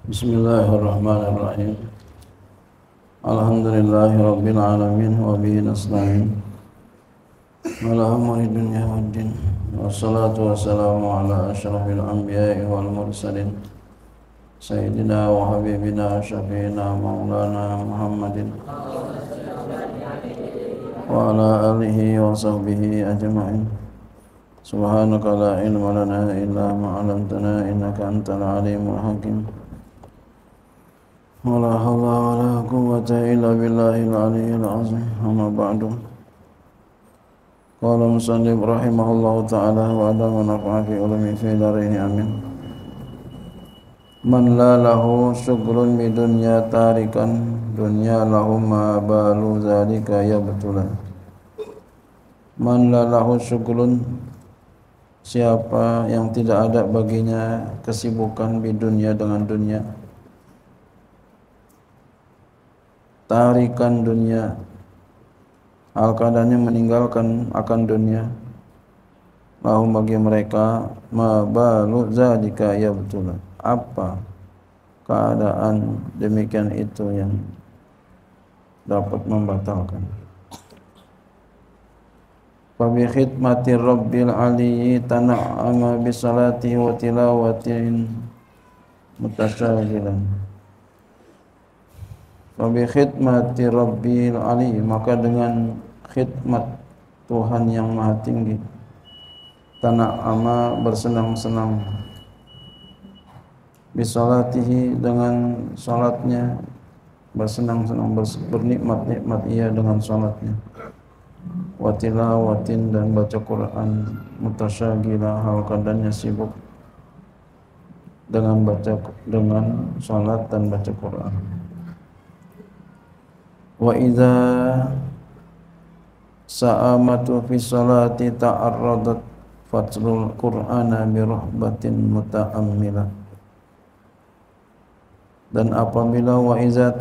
Bismillahirrahmanirrahim. Alhamdulillahi rabbil alamin wa bihi nasta'in. Ala umuri dunya waddin. Wassalatu wassalamu ala asyrafil anbiya'i wal mursalin. Sayyidina wa habibina syafi'ina maulana Muhammadin wa ala alihi wa sahbihi ajma'in. Subhanaka la ilma lana illa ma 'allamtana innaka antal alimul hakim. ولا حول ولا قوة إلا بالله العلي العظيم. أما بعد. قال المصنف رحمه الله تعالى وأدام ونفع في علومه في دارين آمين. من لا له شغل بدنيا تاركا دنيا له ما بال ذلك يبتلا. Man la lahu syughlun, siapa yang tidak ada baginya kesibukan di dunia dengan dunia, tarikan dunia, hal keadaannya meninggalkan akan dunia, lahum bagi mereka ma balu zalika yabtula, apa keadaan demikian itu yang dapat membatalkan. Fa bi khidmati rabbil aliyyi tana'ama bi salatihi wa tilawatin mutasyahilan. Wabi khidmati Rabbil Ali, maka dengan khidmat Tuhan yang maha tinggi, tana'ama bersenang-senang, bisalatihi dengan salatnya, bersenang-senang, bernikmat-nikmat ia dengan salatnya, watilawatin dan baca Quran, mutasyagilah hal keadaannya sibuk dengan salat dan baca Quran. Wa idza sa'amatu fi salati ta'arradat fatlul qur'ana bi rahbatin muta'ammilah. Dan apabila wa iza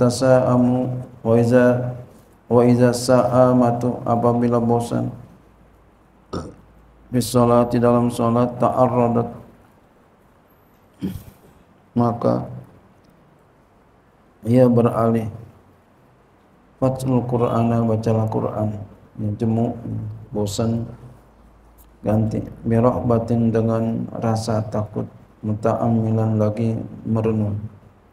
sa'amatu, apabila bosan, fi salati dalam salat, ta'arradat, maka ia beralih, fatul Qur'ana, bacalah Quran, yang jemu, bosan, ganti birahbatin dengan rasa takut, muta'ammilan lagi merenung.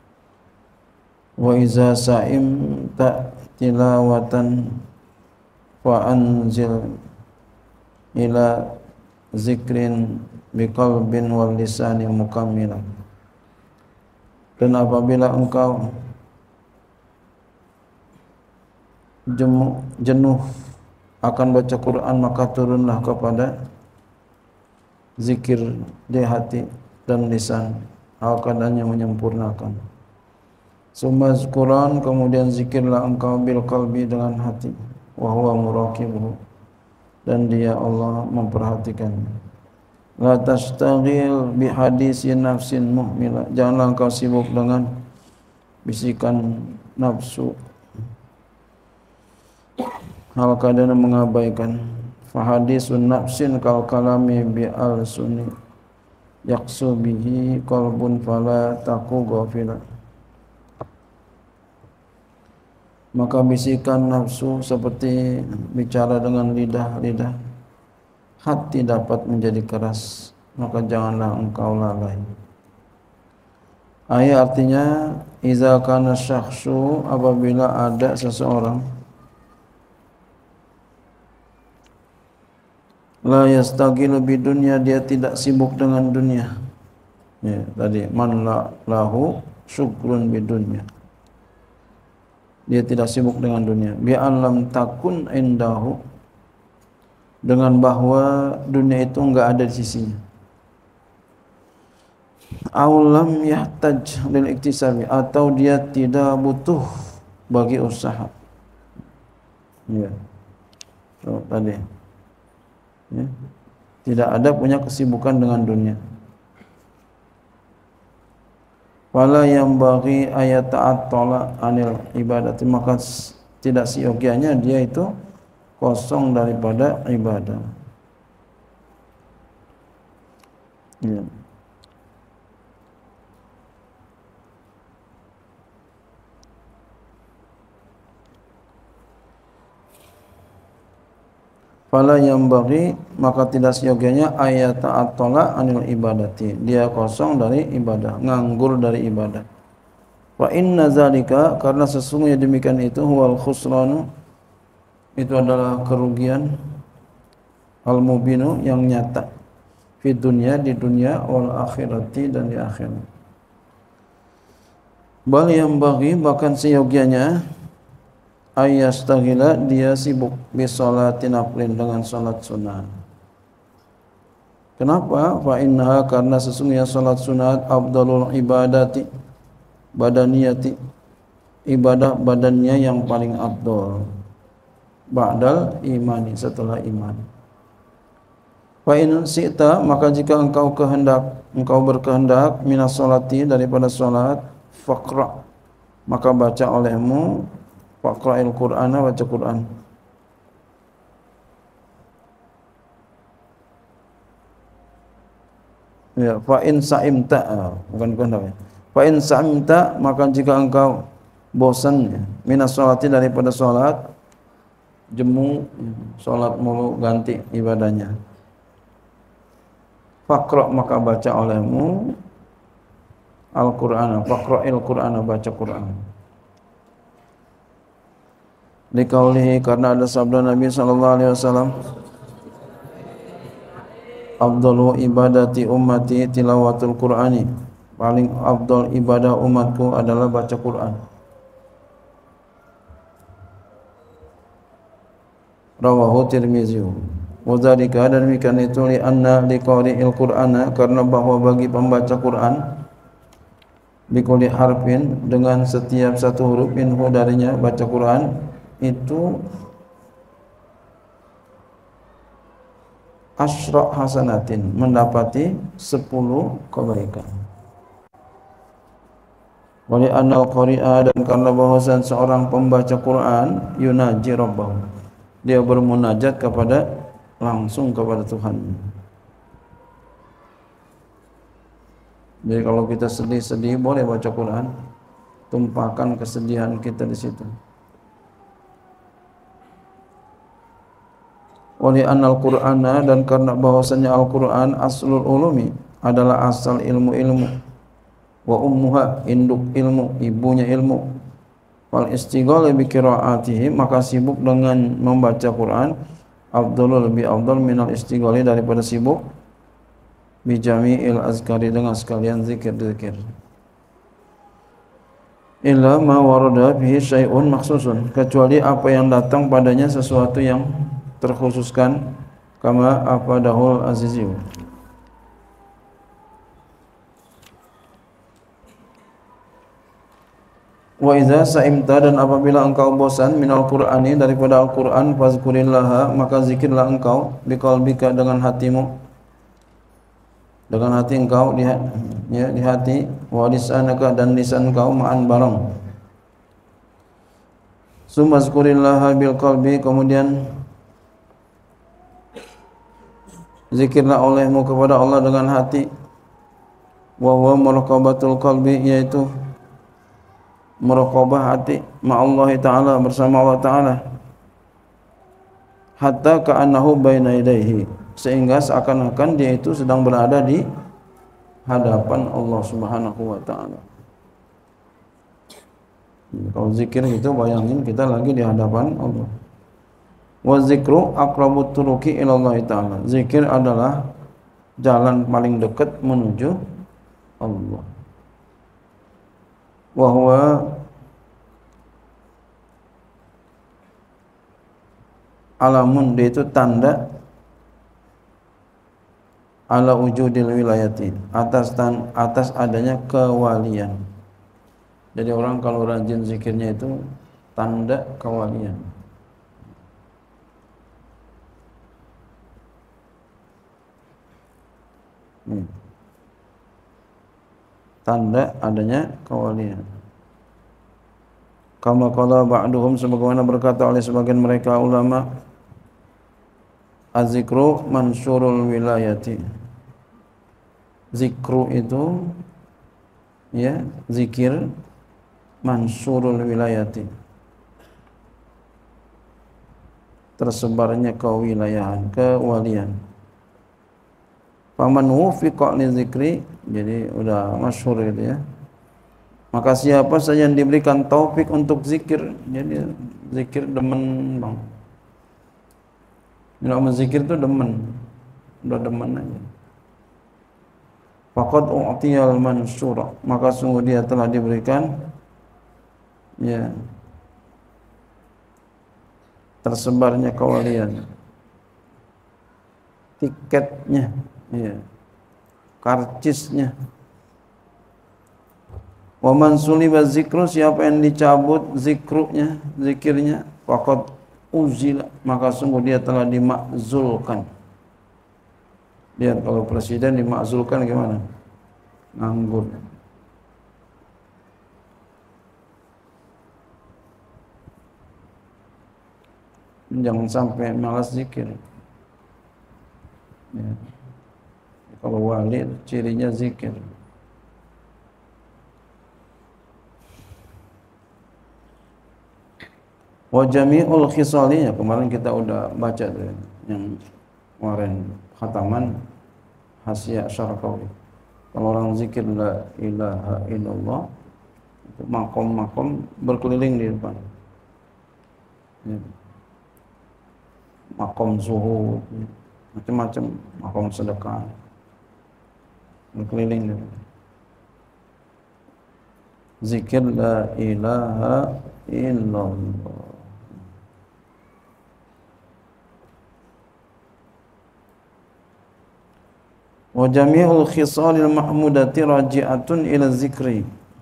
Wa iza sa'im ta tilawatan fa anzil ila zikrin biqalbin wal lisani mukammilan. Dan apabila engkau jenuh akan baca Quran, maka turunlah kepada zikir di hati dan lisan, keadaannya menyempurnakan. Summa zkuran, kemudian zikirlah engkau bil qalbi, dengan hati, wa huwa muraqibuhu, dan dia Allah memperhatikannya. La tastaghil bi hadisi nafsin muhmila, janganlah engkau sibuk dengan bisikan nafsu, hal keadaan mengabaikan. Fahadisun nafsin kal kalami bi al sunni yaksu bihi qalbun fala taku ghafila. Maka bisikan nafsu seperti bicara dengan lidah-lidah, hati dapat menjadi keras, maka janganlah engkau lalai. Ayat artinya, iza kana syakhsu, apabila ada seseorang, la yastaqilu bi dunya, dia tidak sibuk dengan dunia. Ya, tadi man la lahu syukrun bi dunya, dia tidak sibuk dengan dunia. Bi alam takun indahu, dengan bahwa dunia itu enggak ada di sisinya. Aulam yahtaj lil iktisabi, atau dia tidak butuh bagi usaha. Ya. So, tadi. Ya. Tidak ada punya kesibukan dengan dunia. Wala yang bagi ayat ta'attala anil ibadati, maka tidak siogianya dia itu kosong daripada ibadah. Ya. fala yambaghi maka tidak seyogianya ayat ta'attala anil ibadati, dia kosong dari ibadah, nganggur dari ibadah. Wa inna zalika, karena sesungguhnya demikian itu, huwal khusranu, itu adalah kerugian, al mubinu, yang nyata, fi dunya, di dunia, wal akhirati, dan di akhirat. Bal yambaghi, bahkan seyogianya, ayastaghila, dia sibuk bisolatin naflin, dengan salat sunat. Kenapa? Fa innaha, karena sesungguhnya salat sunat afdalul ibadati badaniyati, ibadah badannya yang paling afdal, ba'dal imani, setelah iman. Fa in syi'ta, maka jika engkau berkehendak minas salati, daripada salat, faqra, maka baca olehmu, faqra'il qur'ana, baca Quran. Ya, fa in sa'imta, bukan kehendak ya. Fa in sa'imta, maka jika engkau bosan minas salati, daripada salat, jemu salat mulu, ganti ibadahnya, faqra, maka baca olehmu Al-Qur'an, faqra'il Qur'ana, baca Quran. Liqaulihi, karena ada sabda Nabi sallallahu alaihi wasallam, afdalu ibadati ummati tilawatul Qur'ani, paling afdal ibadah umatku adalah baca Quran. Rawahu Tirmizi. Wadzalika, dan demikian itu, li anna liqari'il Qur'ana, karena bahwa bagi pembaca Quran, bikulli harfin, dengan setiap satu huruf, minhu, darinya baca Quran, itu asyra hasanatin, mendapati 10 kebaikan. Wali annal qari'a, dan karena bahwasan seorang pembaca Quran, yunaji rabbahu, dia bermunajat langsung kepada Tuhan. Jadi kalau kita sedih-sedih, boleh baca Quran, tumpahkan kesedihan kita di situ. Wali annal Qur'ana, dan karena bahwasanya Al-Qur'an aslul ulumi, adalah asal ilmu-ilmu, wa ummuha, induk ilmu, ibunya ilmu. Wal istighala bi qiraatihi, maka sibuk dengan membaca Quran, afdalul, lebih afdal, minal istighali, daripada sibuk bi jami'il azkari, dengan sekalian zikir-zikir. Illa ma warada bihi syai'un maksusun, kecuali apa yang datang padanya sesuatu yang terkhususkan, kama afadahul azizi. Wa idza sa'imta, dan apabila engkau bosan minal Qur'ani, daripada Al-Qur'an, fazkurillaha, maka zikirlah engkau, biqalbika, dengan hatimu, dengan hati engkau, di hati, wa lisanaka, dan lisan engkau, ma'an bareng. Summa zkurillaha bil qalbi, kemudian zikirlah olehmu kepada Allah dengan hati, wa huwa muraqabatul qalbi, yaitu muraqabah hati, ma'allahi ta'ala, bersama Allah ta'ala, hatta ka'annahu baina yadayhi, sehingga seakan-akan dia itu sedang berada di hadapan Allah subhanahu wa ta'ala. Kalau zikir itu, bayangin kita lagi di hadapan Allah. Wa zikru aqrabut turuqi ilallahi ta'ala, zikir adalah jalan paling dekat menuju Allah. Wa huwa alamun, dia itu tanda, ala wujudil wilayati, atas adanya kewalian. Jadi orang kalau rajin zikirnya itu tanda kewalian. Tanda adanya kewalian. Kama qala ba'duhum, sebagaimana berkata oleh sebagian mereka ulama, az-zikru mansyurul wilayati, zikru itu, ya, zikir, mansyurul wilayati, tersebarnya kewilayahan, kewalian. Faman wufiqa li zikri, jadi udah masyhur itu ya. Maka siapa saja yang diberikan taufik untuk zikir, jadi zikir demen bang. Bila zikir itu demen, udah demen aja. Faqad u'tiyal mansura, maka sungguh dia telah diberikan ya tersebarnya kewalian, tiketnya, ya, karcisnya. Wa man suliba zikru, siapa yang dicabut zikrunya, zikirnya, faqad uzila, maka sungguh dia telah dimakzulkan. Lihat kalau presiden dimakzulkan gimana? Nganggur. Jangan sampai malas zikir. Ya. Kalau wali cirinya zikir. Wa jami'ul khisalinya, kemarin kita udah baca tuh yang kemarin khataman Hasyiah Syarqawi. Kalau orang zikir la ilaha illallah, itu makom-makom berkeliling di depan. Ya. Makom zuhud, macam-macam, makom sedekah berkeliling di depan. Zikir la ilaha illallah. Wa jami'ul khisalil mahmudati raji'atun ila zikri.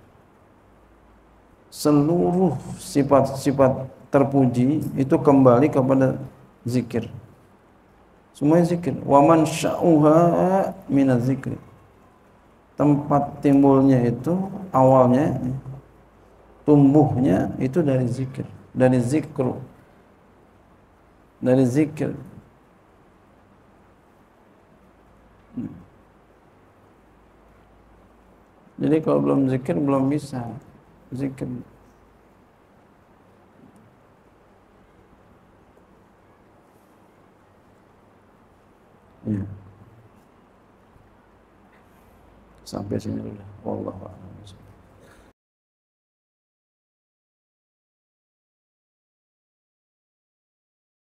Seluruh sifat-sifat terpuji itu kembali kepada zikir. Semuanya zikir. Wa man sya'uha minaz zikri. Tempat timbulnya itu, awalnya, tumbuhnya itu dari zikir, dari zikru, dari zikir. Jadi kalau belum zikir belum bisa zikir. Ya. Sampai sini dulu. Wallahu a'lam.